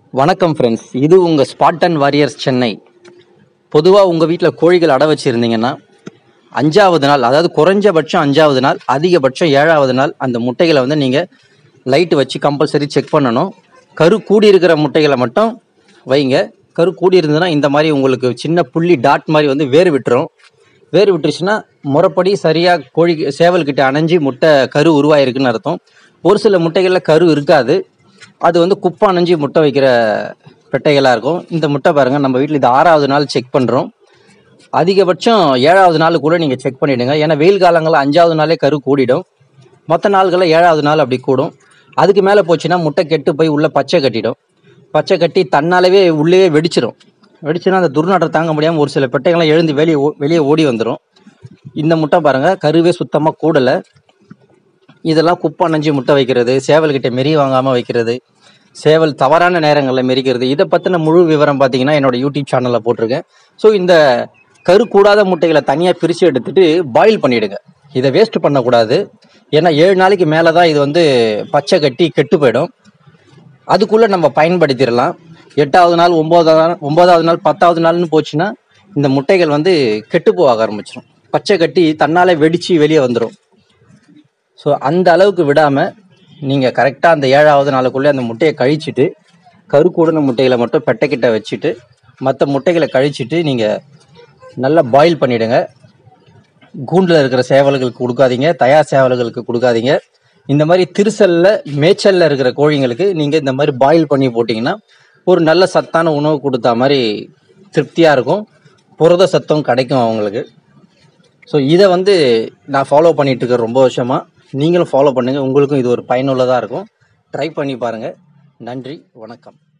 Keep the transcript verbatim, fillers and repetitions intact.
வணக்கம் ஃப்ரெண்ட்ஸ், இது உங்கள் ஸ்பாட்டன் வாரியர்ஸ் சென்னை. பொதுவாக உங்கள் வீட்டில் கோழிகள் அடை வச்சுருந்தீங்கன்னா அஞ்சாவது நாள், அதாவது குறைஞ்சபட்சம் அஞ்சாவது நாள், அதிகபட்சம் ஏழாவது நாள் அந்த முட்டைகளை வந்து நீங்கள் லைட்டு வச்சு கம்பல்சரி செக் பண்ணணும். கரு கூடி இருக்கிற முட்டைகளை மட்டும் வைங்க. கரு கூடி இருந்ததுன்னா இந்த மாதிரி உங்களுக்கு சின்ன புள்ளி டாட் மாதிரி வந்து வேறு விட்டுரும். வேறு விட்டுருச்சுன்னா முறைப்படி சரியாக கோழி சேவல்கிட்ட அணைஞ்சி முட்டை கரு உருவாயிருக்குன்னு அர்த்தம். ஒரு சில முட்டைகளில் கரு இருக்காது, அது வந்து குப்பை அணைஞ்சி முட்டை வைக்கிற பெட்டைகளாக இருக்கும். இந்த முட்டை பாருங்கள், நம்ம வீட்டில் இது ஆறாவது நாள் செக் பண்ணுறோம். அதிகபட்சம் ஏழாவது நாள் கூட நீங்கள் செக் பண்ணிவிடுங்க. ஏன்னா வெயில் காலங்களில் அஞ்சாவது நாளே கரு கூடிடும், மற்ற நாள்களில் ஏழாவது நாள் அப்படி கூடும். அதுக்கு மேலே போச்சுன்னா முட்டை கெட்டு போய் உள்ளே பச்சை கட்டிடும். பச்சை கட்டி தன்னாலவே உள்ளே வெடிச்சிடும். வெடிச்சுன்னா அந்த துர்நாற்றம் தாங்க முடியாமல் ஒரு சில பெட்டைகள்லாம் எழுந்து வெளியே வெளியே ஓடி வந்துடும். இந்த முட்டை பாருங்கள், கருவே சுத்தமாக கூடலை. இதெல்லாம் குப்பை அணைஞ்சி முட்டை வைக்கிறது, சேவல்கிட்ட மெரி வாங்காமல் வைக்கிறது, சேவல் தவறான நேரங்களில் மெரிக்கிறது, இதை பற்றின முழு விவரம் பார்த்தீங்கன்னா என்னோடய யூடியூப் சேனலில் போட்டிருக்கேன். ஸோ இந்த கரு கூடாத முட்டைகளை தனியாக பிரித்து எடுத்துகிட்டு பாயில் பண்ணிவிடுங்க. இதை வேஸ்ட் பண்ணக்கூடாது. ஏன்னா ஏழு நாளைக்கு மேலே தான் இது வந்து பச்சை கட்டி கெட்டு போயிடும். அதுக்குள்ளே நம்ம பயன்படுத்திடலாம். எட்டாவது நாள், ஒம்போதாவது நாள் ஒம்போதாவது நாள் பத்தாவது நாள்னு போச்சுன்னா இந்த முட்டைகள் வந்து கெட்டு போக ஆரம்பிச்சிடும். பச்சை கட்டி தன்னாலே வெடித்து வெளியே வந்துடும். ஸோ அந்த அளவுக்கு விடாமல் நீங்கள் கரெக்டாக அந்த ஏழாவது நாளுக்குள்ளே அந்த முட்டையை கழிச்சிட்டு கரு கூடின முட்டைகளை மட்டும் பெட்டைக்கிட்ட வச்சுட்டு மற்ற முட்டைகளை கழிச்சிட்டு நீங்கள் நல்லா பாயில் பண்ணிவிடுங்க. கூண்டில் இருக்கிற சேவல்களுக்கு கொடுக்காதீங்க, தயார் சேவல்களுக்கு கொடுக்காதீங்க. இந்த மாதிரி திருசலில் மேய்ச்சலில் இருக்கிற கோழிங்களுக்கு நீங்கள் இந்த மாதிரி பாயில் பண்ணி போட்டிங்கன்னா ஒரு நல்ல சத்தான உணவு கொடுத்தா மாதிரி திருப்தியாக இருக்கும். புரத சத்தம் கிடைக்கும் அவங்களுக்கு. ஸோ இதை வந்து நான் ஃபாலோ பண்ணிகிட்ருக்கேன் ரொம்ப வருஷமாக. நீங்களும் ஃபாலோ பண்ணுங்கள், உங்களுக்கும் இது ஒரு பயனுள்ளதாக இருக்கும். ட்ரை பண்ணி பாருங்கள். நன்றி, வணக்கம்.